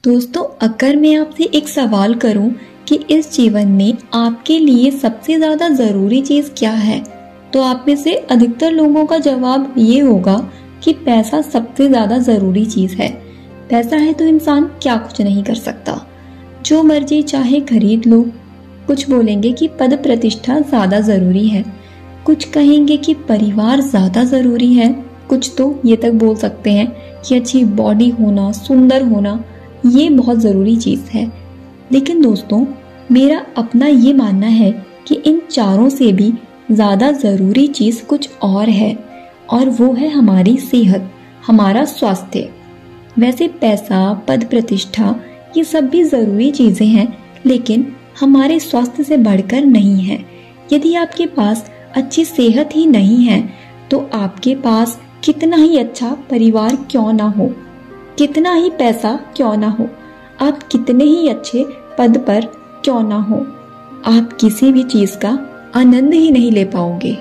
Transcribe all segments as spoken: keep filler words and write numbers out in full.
दोस्तों, अगर मैं आपसे एक सवाल करूं कि इस जीवन में आपके लिए सबसे ज्यादा जरूरी चीज क्या है, तो आप में से अधिकतर लोगों का जवाब ये होगा कि पैसा सबसे ज्यादा जरूरी चीज है। पैसा है तो इंसान क्या कुछ नहीं कर सकता, जो मर्जी चाहे खरीद लो। कुछ बोलेंगे कि पद प्रतिष्ठा ज्यादा जरूरी है, कुछ कहेंगे कि परिवार ज्यादा जरूरी है, कुछ तो ये तक बोल सकते हैं कि अच्छी बॉडी होना, सुंदर होना ये बहुत जरूरी चीज है। लेकिन दोस्तों, मेरा अपना ये मानना है कि इन चारों से भी ज्यादा जरूरी चीज कुछ और है, और वो है हमारी सेहत, हमारा स्वास्थ्य। वैसे पैसा, पद प्रतिष्ठा ये सब भी जरूरी चीजें हैं, लेकिन हमारे स्वास्थ्य से बढ़कर नहीं है। यदि आपके पास अच्छी सेहत ही नहीं है तो आपके पास कितना ही अच्छा परिवार क्यों ना हो, कितना ही पैसा क्यों ना हो, आप कितने ही अच्छे पद पर क्यों ना हो, आप किसी भी चीज का आनंद ही नहीं ले पाओगे।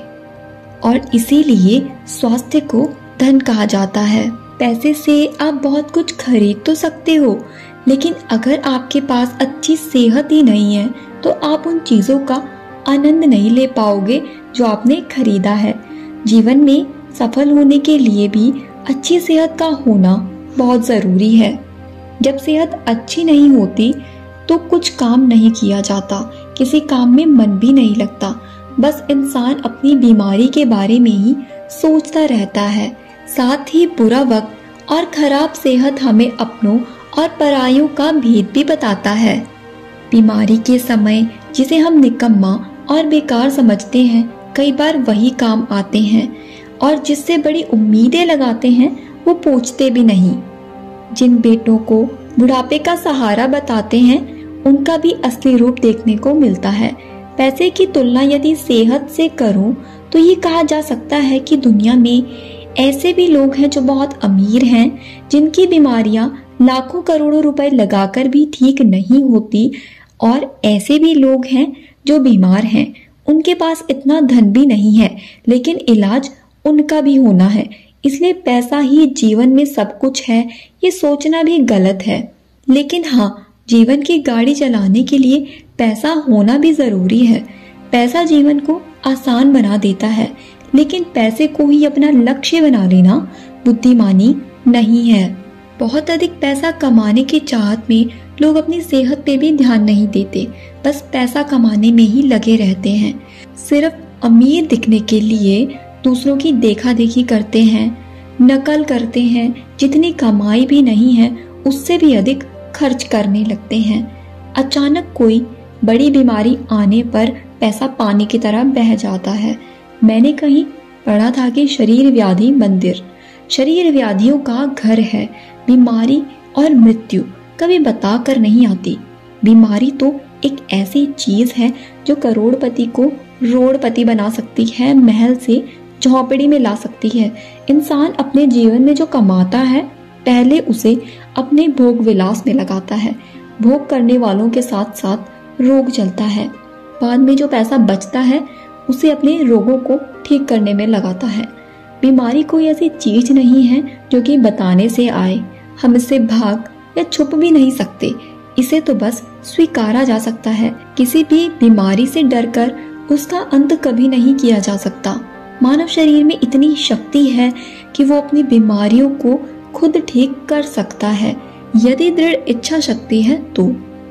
और इसीलिए स्वास्थ्य को धन कहा जाता है। पैसे से आप बहुत कुछ खरीद तो सकते हो, लेकिन अगर आपके पास अच्छी सेहत ही नहीं है तो आप उन चीजों का आनंद नहीं ले पाओगे जो आपने खरीदा है। जीवन में सफल होने के लिए भी अच्छी सेहत का होना बहुत जरूरी है। जब सेहत अच्छी नहीं होती तो कुछ काम नहीं किया जाता, किसी काम में मन भी नहीं लगता, बस इंसान अपनी बीमारी के बारे में ही सोचता रहता है। साथ ही बुरा वक्त और खराब सेहत हमें अपनों और परायों का भेद भी बताता है। बीमारी के समय जिसे हम निकम्मा और बेकार समझते हैं, कई बार वही काम आते हैं, और जिससे बड़ी उम्मीदें लगाते हैं वो पूछते भी नहीं। जिन बेटों को बुढ़ापे का सहारा बताते हैं उनका भी असली रूप देखने को मिलता है। पैसे की तुलना यदि सेहत से करूं तो ये कहा जा सकता है कि दुनिया में ऐसे भी लोग हैं जो बहुत अमीर हैं, जिनकी बीमारियां लाखों करोड़ों रुपए लगाकर भी ठीक नहीं होती, और ऐसे भी लोग हैं जो बीमार हैं, उनके पास इतना धन भी नहीं है, लेकिन इलाज उनका भी होना है। इसलिए पैसा ही जीवन में सब कुछ है, ये सोचना भी गलत है। लेकिन हाँ, जीवन की गाड़ी चलाने के लिए पैसा होना भी जरूरी है। पैसा जीवन को आसान बना देता है, लेकिन पैसे को ही अपना लक्ष्य बना लेना बुद्धिमानी नहीं है। बहुत अधिक पैसा कमाने की चाहत में लोग अपनी सेहत पे भी ध्यान नहीं देते, बस पैसा कमाने में ही लगे रहते हैं। सिर्फ अमीर दिखने के लिए दूसरों की देखा देखी करते हैं, नकल करते हैं, जितनी कमाई भी नहीं है उससे भी अधिक खर्च करने लगते हैं। अचानक कोई बड़ी बीमारी आने पर पैसा पानी की तरह बह जाता है। मैंने कहीं पढ़ा था कि शरीर व्याधि मंदिर, शरीर व्याधियों का घर है। बीमारी और मृत्यु कभी बता कर नहीं आती। बीमारी तो एक ऐसी चीज है जो करोड़पति को रोड़पति बना सकती है, महल से झोपड़ी में ला सकती है। इंसान अपने जीवन में जो कमाता है, पहले उसे अपने भोग विलास में लगाता है। भोग करने वालों के साथ साथ रोग चलता है। बाद में जो पैसा बचता है उसे अपने रोगों को ठीक करने में लगाता है। बीमारी कोई ऐसी चीज नहीं है जो कि बताने से आए। हम इससे भाग या छुप भी नहीं सकते, इसे तो बस स्वीकारा जा सकता है। किसी भी बीमारी से डरकर उसका अंत कभी नहीं किया जा सकता। मानव शरीर में इतनी शक्ति है कि वो अपनी बीमारियों को खुद ठीक कर सकता है, यदि दृढ़ इच्छा शक्ति है तो।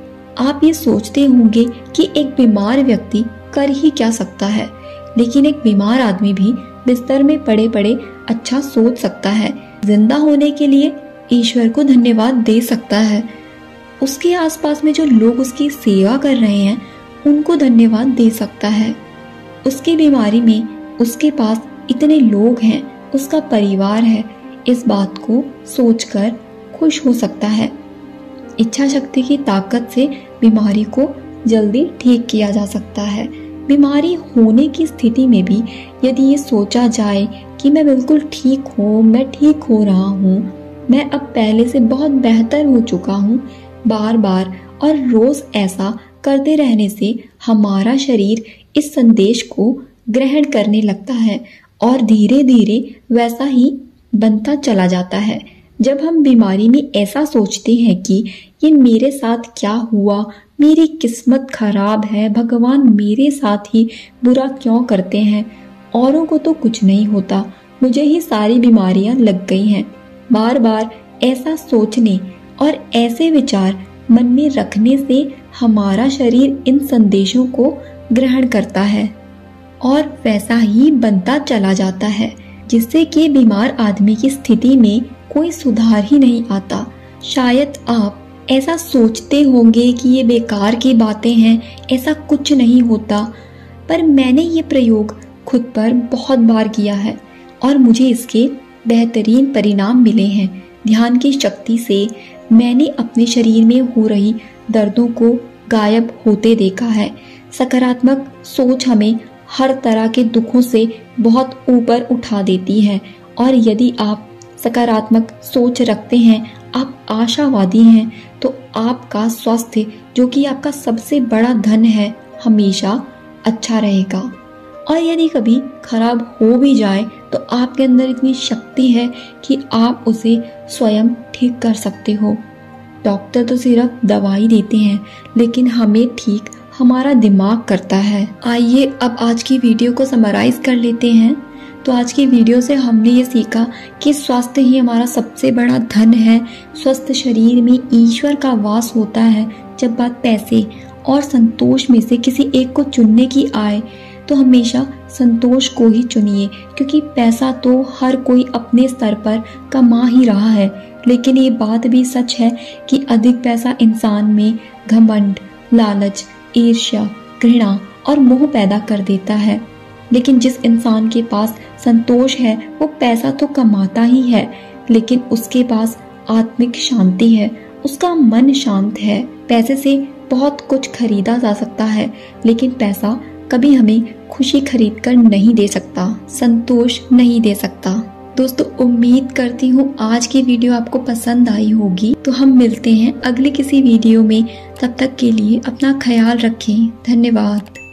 आप ये सोचते होंगे कि एक बीमार व्यक्ति कर ही क्या सकता है, लेकिन एक बीमार आदमी भी बिस्तर में पड़े पड़े अच्छा सोच सकता है, जिंदा होने के लिए ईश्वर को धन्यवाद दे सकता है, उसके आसपास में जो लोग उसकी सेवा कर रहे हैं उनको धन्यवाद दे सकता है। उसकी बीमारी में उसके पास इतने लोग हैं, उसका परिवार है, इस बात को सोचकर खुश हो सकता है। इच्छा शक्ति की ताकत से बीमारी को जल्दी ठीक किया जा सकता है। बीमारी होने की स्थिति में भी यदि ये सोचा जाए कि मैं बिल्कुल ठीक हूँ, मैं ठीक हो रहा हूँ, मैं अब पहले से बहुत बेहतर हो चुका हूँ, बार बार और रोज ऐसा करते रहने से हमारा शरीर इस संदेश को ग्रहण करने लगता है और धीरे धीरे वैसा ही बनता चला जाता है। जब हम बीमारी में ऐसा सोचते हैं कि ये मेरे साथ क्या हुआ, मेरी किस्मत खराब है, भगवान मेरे साथ ही बुरा क्यों करते हैं, औरों को तो कुछ नहीं होता, मुझे ही सारी बीमारियां लग गई हैं, बार बार ऐसा सोचने और ऐसे विचार मन में रखने से हमारा शरीर इन संदेशों को ग्रहण करता है और वैसा ही बनता चला जाता है, जिससे कि बीमार आदमी की स्थिति में कोई सुधार ही नहीं आता। शायद आप ऐसा सोचते होंगे कि ये बेकार की बातें हैं, ऐसा कुछ नहीं होता, पर मैंने ये प्रयोग खुद पर बहुत बार किया है और मुझे इसके बेहतरीन परिणाम मिले हैं। ध्यान की शक्ति से मैंने अपने शरीर में हो रही दर्दों को गायब होते देखा है। सकारात्मक सोच हमें हर तरह के दुखों से बहुत ऊपर उठा देती है और यदि आप सकारात्मक सोच रखते हैं, आप आशावादी हैं, तो आपका स्वास्थ्य, जो कि आपका सबसे बड़ा धन है, हमेशा अच्छा रहेगा। और यदि कभी खराब हो भी जाए तो आपके अंदर इतनी शक्ति है कि आप उसे स्वयं ठीक कर सकते हो। डॉक्टर तो सिर्फ दवाई देते हैं, लेकिन हमें ठीक हमारा दिमाग करता है। आइए अब आज की वीडियो को समराइज कर लेते हैं। तो आज की वीडियो से हमने ये सीखा कि स्वास्थ्य ही हमारा सबसे बड़ा धन है। स्वस्थ शरीर में ईश्वर का वास होता है। जब बात पैसे और संतोष में से किसी एक को चुनने की आए तो हमेशा संतोष को ही चुनिए, क्योंकि पैसा तो हर कोई अपने स्तर पर कमा ही रहा है। लेकिन ये बात भी सच है कि अधिक पैसा इंसान में घमंड, लालच, ईर्ष्या, घृणा और मोह पैदा कर देता है। लेकिन जिस इंसान के पास संतोष है, वो पैसा तो कमाता ही है, लेकिन उसके पास आत्मिक शांति है, उसका मन शांत है। पैसे से बहुत कुछ खरीदा जा सकता है, लेकिन पैसा कभी हमें खुशी खरीद कर नहीं दे सकता, संतोष नहीं दे सकता। दोस्तों, उम्मीद करती हूँ आज की वीडियो आपको पसंद आई होगी। तो हम मिलते हैं अगले किसी वीडियो में। तब तक के लिए अपना ख्याल रखें। धन्यवाद।